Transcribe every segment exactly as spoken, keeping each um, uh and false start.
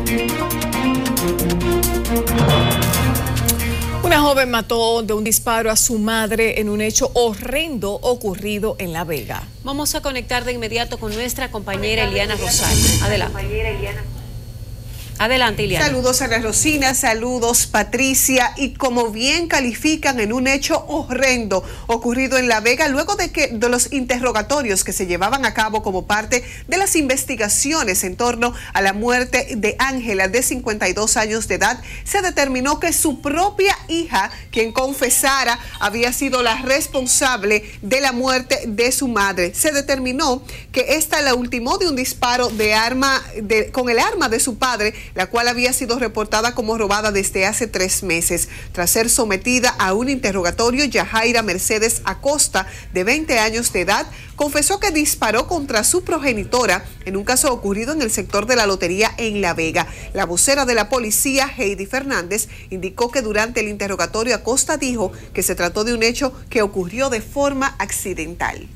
Una joven mató de un disparo a su madre en un hecho horrendo ocurrido en La Vega. Vamos a conectar de inmediato con nuestra compañera Eliana Rosal. Adelante. Adelante, Iliana. Saludos Ana Rosina, saludos Patricia, y como bien califican en un hecho horrendo ocurrido en La Vega luego de que de los interrogatorios que se llevaban a cabo como parte de las investigaciones en torno a la muerte de Ángela, de cincuenta y dos años de edad, se determinó que su propia hija, quien confesara, había sido la responsable de la muerte de su madre. Se determinó que esta la ultimó de un disparo de arma de, con el arma de su padre, la cual había sido reportada como robada desde hace tres meses. Tras ser sometida a un interrogatorio, Yajaira Mercedes Acosta, de veinte años de edad, confesó que disparó contra su progenitora en un caso ocurrido en el sector de la lotería en La Vega. La vocera de la policía, Heidi Fernández, indicó que durante el interrogatorio Acosta dijo que se trató de un hecho que ocurrió de forma accidental.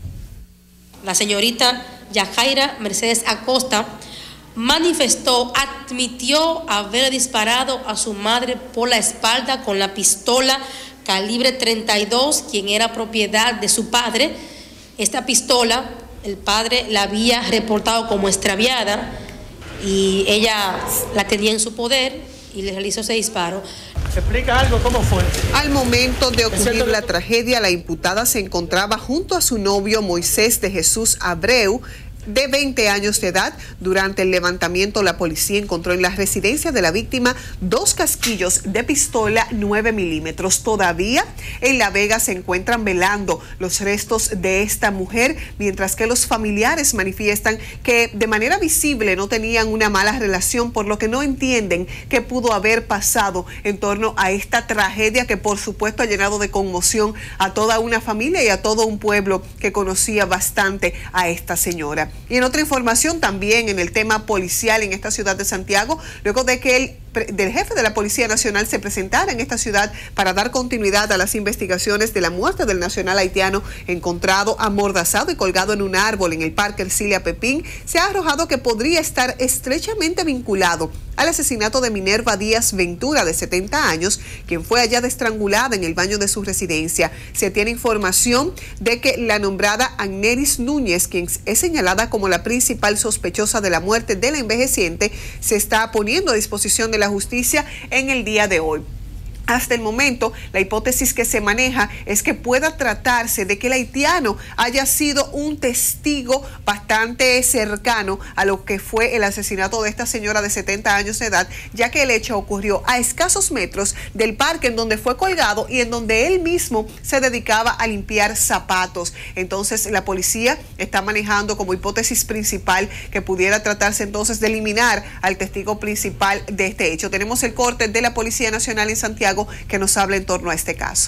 La señorita Yajaira Mercedes Acosta manifestó, admitió haber disparado a su madre por la espalda con la pistola calibre treinta y dos, quien era propiedad de su padre. Esta pistola, el padre la había reportado como extraviada y ella la tenía en su poder y le realizó ese disparo. ¿Explica algo cómo fue? Al momento de ocurrir la tragedia, la imputada se encontraba junto a su novio Moisés de Jesús Abreu, de veinte años de edad. Durante el levantamiento, la policía encontró en la residencia de la víctima dos casquillos de pistola nueve milímetros. Todavía en La Vega se encuentran velando los restos de esta mujer, mientras que los familiares manifiestan que de manera visible no tenían una mala relación, por lo que no entienden qué pudo haber pasado en torno a esta tragedia que por supuesto ha llenado de conmoción a toda una familia y a todo un pueblo que conocía bastante a esta señora. Y en otra información también en el tema policial en esta ciudad de Santiago, luego de que el del jefe de la Policía Nacional se presentara en esta ciudad para dar continuidad a las investigaciones de la muerte del nacional haitiano encontrado amordazado y colgado en un árbol en el Parque Ercilia Pepín, se ha arrojado que podría estar estrechamente vinculado al asesinato de Minerva Díaz Ventura, de setenta años, quien fue hallada estrangulada en el baño de su residencia. Se tiene información de que la nombrada Agneris Núñez, quien es señalada como la principal sospechosa de la muerte de la envejeciente, se está poniendo a disposición de la justicia en el día de hoy. Hasta el momento, la hipótesis que se maneja es que pueda tratarse de que el haitiano haya sido un testigo bastante cercano a lo que fue el asesinato de esta señora de setenta años de edad, ya que el hecho ocurrió a escasos metros del parque en donde fue colgado y en donde él mismo se dedicaba a limpiar zapatos. Entonces, la policía está manejando como hipótesis principal que pudiera tratarse entonces de eliminar al testigo principal de este hecho. Tenemos el corte de la Policía Nacional en Santiago que nos habla en torno a este caso.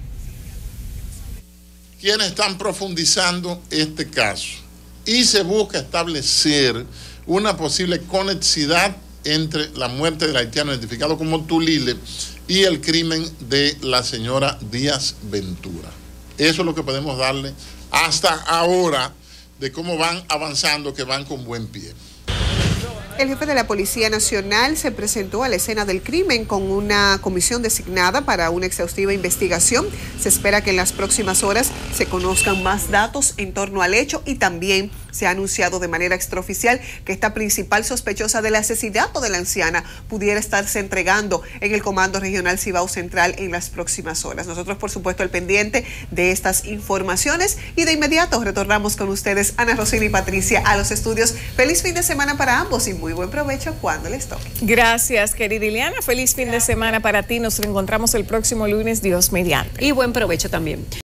Quienes están profundizando este caso y se busca establecer una posible conexidad entre la muerte del haitiano identificado como Tulile y el crimen de la señora Díaz Ventura. Eso es lo que podemos darle hasta ahora de cómo van avanzando, que van con buen pie. El jefe de la Policía Nacional se presentó a la escena del crimen con una comisión designada para una exhaustiva investigación. Se espera que en las próximas horas se conozcan más datos en torno al hecho y también se ha anunciado de manera extraoficial que esta principal sospechosa del asesinato de la anciana pudiera estarse entregando en el Comando Regional Cibao Central en las próximas horas. Nosotros, por supuesto, al pendiente de estas informaciones y de inmediato retornamos con ustedes, Ana Rosina y Patricia, a los estudios. Feliz fin de semana para ambos y muy buen provecho cuando les toque. Gracias, querida Ileana. Feliz fin de semana para ti. Nos reencontramos el próximo lunes, Dios mediante. Y buen provecho también.